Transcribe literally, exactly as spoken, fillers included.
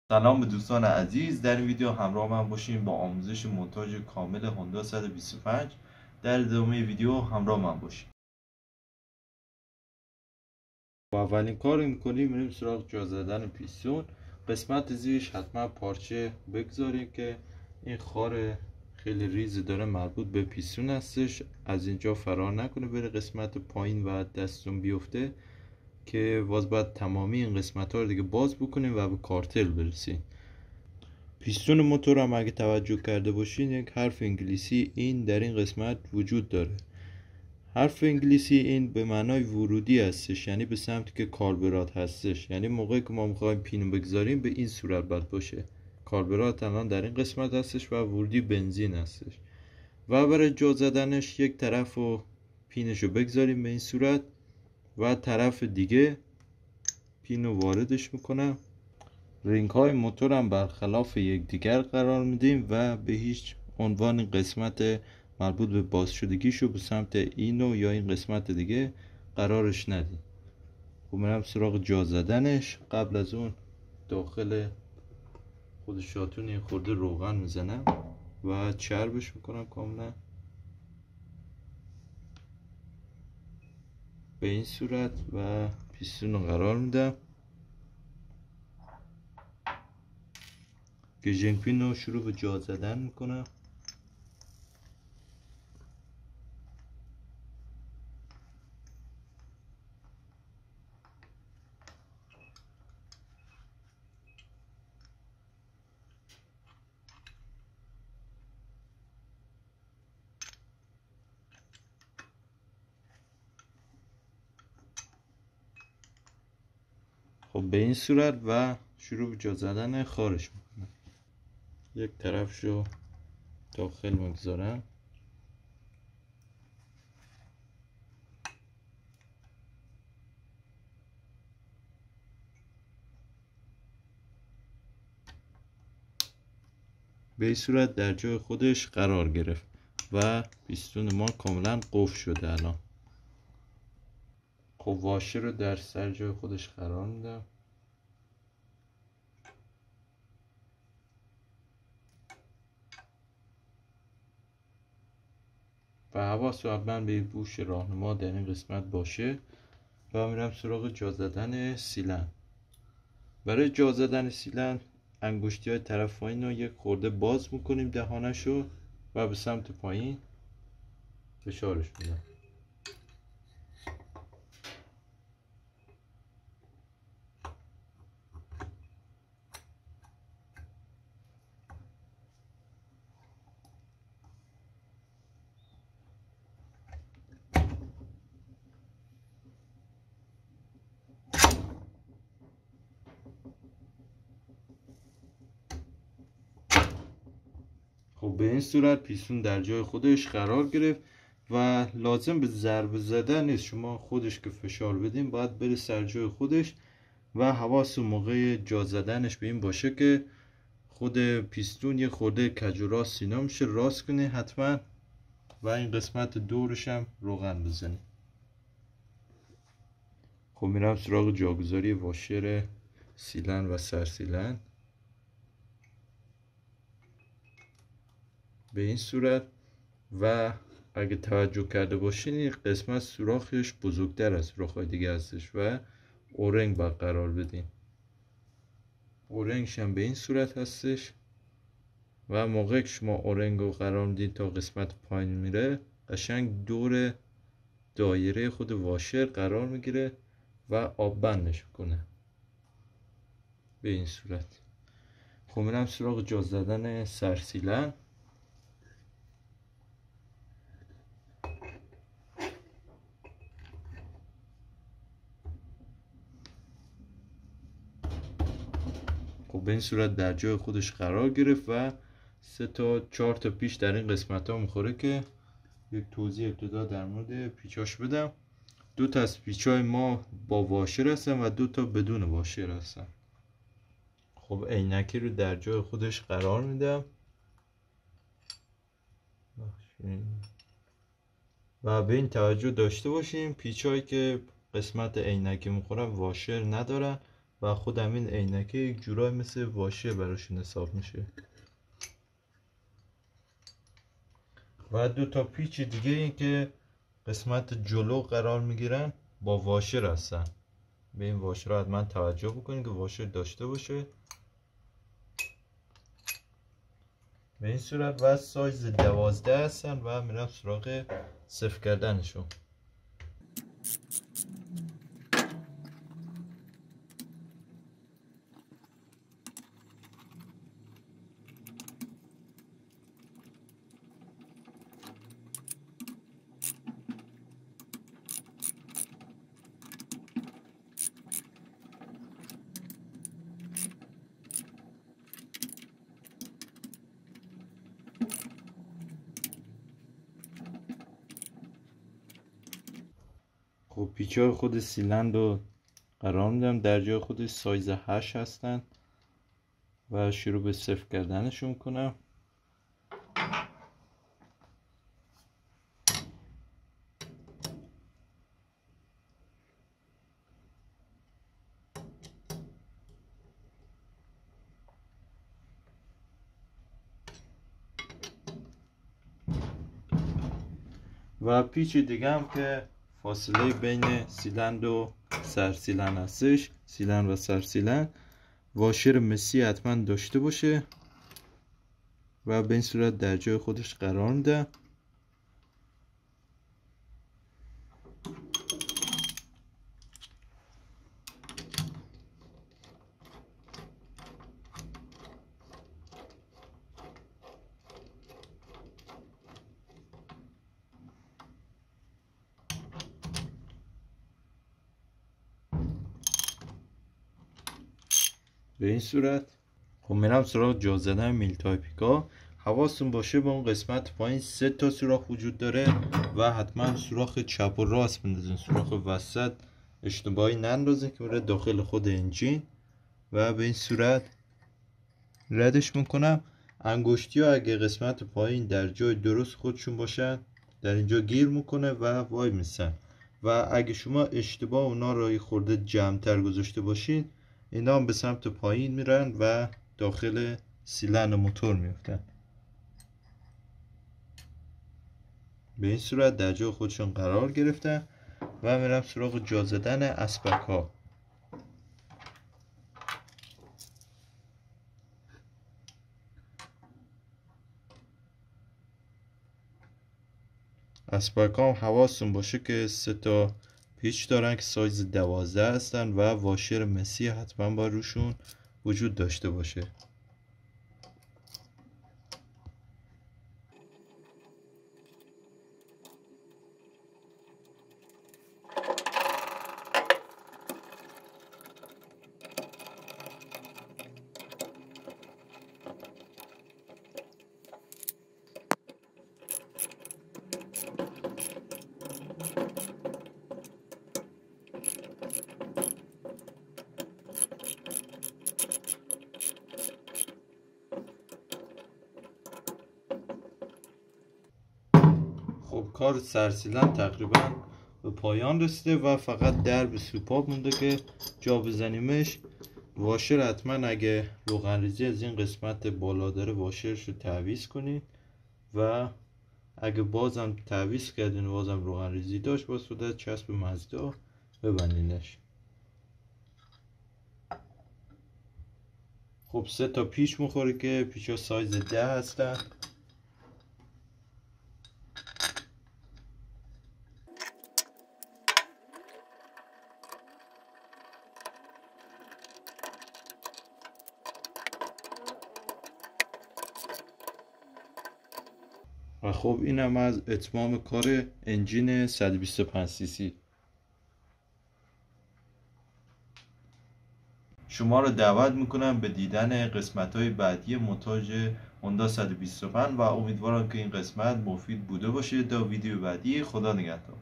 سلام به دوستان عزیز. در این ویدیو همراه من باشیم با آموزش مونتاژ کامل هوندا صد و بیست و پنج. در ادامه ویدیو همراه من باشیم. با اولین کار میکنیم میریم سراغ جا زدن پیستون. قسمت زیرش حتما پارچه بگذاریم که این خار خیلی ریز داره مربوط به پیستون هستش، از اینجا فرار نکنه بره قسمت پایین و دستون بیفته، که باز باید تمامی این قسمت ها رو دیگه باز بکنیم و به کارتل برسیم. پیستون موتور هم اگه توجه کرده باشین یک حرف انگلیسی این در این قسمت وجود داره. حرف انگلیسی این به معنای ورودی هستش، یعنی به سمتی که کاربرات هستش، یعنی موقعی که ما میخوایم پینو بگذاریم به این صورت باید باشه. کاربرات الان در این قسمت هستش و ورودی بنزین هستش و برای جا زدنش یک طرف رو پینشو بگذاریم به این صورت و طرف دیگه پینو واردش میکنم. رینگ های موتور هم برخلاف یکدیگر قرار میدیم و به هیچ عنوان قسمت مربوط به باز شدگیشو به سمت اینو یا این قسمت دیگه قرارش ندیم. خب میرم سراغ جا زدنش. قبل از اون داخل خود شاتون یه خورده روغن میزنم و چربش میکنم کاملا به این صورت و پیستون رو قرار میدم. گژنگ پین رو شروع به جا زدن میکنم. خب به این صورت و شروع به جا زدن خارش میکنم. یک طرفشو داخل میگذارم به این صورت در جای خودش قرار گرفت و پیستون ما کاملا قفل شده. الان خب واشه رو در سر جای خودش قرار میدم و حواس حتما به بوش راهنما در این قسمت باشه و میرم سراغ جا زدن سیلن. برای جا زدن سیلن انگشتی های طرف پایین رو یک خورده باز میکنیم دهانشو و به سمت پایین فشارش میدم. خب به این صورت پیستون در جای خودش قرار گرفت و لازم به ضربه زدن نیست. شما خودش که فشار بدین باید بره سر جای خودش و حواس موقع جا زدنش به این باشه که خود پیستون یه خورده کج و راست سینا میشه، راست کنی حتما و این قسمت دورش هم روغن بزنی. خب میرم سراغ جاگذاری واشر سیلن و سرسیلن به این صورت و اگه توجه کرده باشین این قسمت سوراخش بزرگتر از سوراخ‌های دیگه هستش و اورنگ باید قرار بدین. اورنگش هم به این صورت هستش و موقع که شما اورنگ رو قرار میدین تا قسمت پایین میره قشنگ دور دایره خود واشر قرار میگیره و آب بندش کنه به این صورت. خب میرم سراغ جا زدن سرسیلن. خب به این صورت در جای خودش قرار گرفت و سه تا چهار تا پیچ در این قسمت ها میخوره که یک توضیح ابتدا در مورد پیچاش بدم. دو تا از پیچای ما با واشر هستن و دو تا بدون واشر هستن. خب عینکی رو در جای خودش قرار میدم و به این توجه داشته باشیم پیچایی که قسمت عینکی میخورن واشر ندارن و خود همین عینکه یک جورای مثل واشه براشون حساب میشه. و دو تا پیچ دیگه این که قسمت جلو قرار میگیرن با واشر هستن. به این واشر رو حتما توجه بکنید که واشر داشته باشه. به این صورت و سایز دوازده هستن و میرم سراغ صفر کردنشون. خب پیچای خود سیلند رو قرار میدم در جای خودش سایز هشت هستن و شروع به صفر کردنشون کنم. و پیچ دیگه هم که فاصله بین سیلند و سرسیلند هستش، سیلند و سرسیلند، واشر مسی حتما داشته باشه و به این صورت در جای خودش قرار میده. به این صورت خب میرم سراغ جا زدن میل تایپیکا. حواستون باشه به اون قسمت پایین سه تا سوراخ وجود داره و حتما سوراخ چپ و راست بندازین، سوراخ وسط اشتباهی نندازین که میره داخل خود انجین. و به این صورت ردش میکنم. انگشتی ها اگه قسمت پایین در جای درست خودشون باشن در اینجا گیر میکنه و وای میسن، و اگه شما اشتباه اونا رو خورده جمع‌تر گذاشته باشین اینا هم به سمت پایین میرن و داخل سیلند موتور میفتن. به این صورت در جای خودشون قرار گرفتن و میرم سراغ جا زدن اسپک ها. اسپک ها هم حواستون باشه که سه تا پیچ دارن که سایز دوازده هستن و واشر مسی حتما با روشون وجود داشته باشه. خب کار سرسیلند تقریبا به پایان رسیده و فقط درب سوپاپ مونده که جا بزنیمش. واشر حتما اگه روغن ریزی از این قسمت بالا داره واشرش رو تعویض کنید و اگه بازم تعویض کردین و بازم روغن ریزی داشت باز شده چسب مزدا ببندینش. خب سه تا پیچ میخوره که پیچ ها سایز ده هستن. و خب اینم از اتمام کار انجین صد و بیست و پنج سی سی. شما رو دعوت میکنم به دیدن قسمت های بعدی مونتاژ هوندا صد و بیست و پنج و امیدوارم که این قسمت مفید بوده باشه. تا ویدیو بعدی، خدا نگهدار.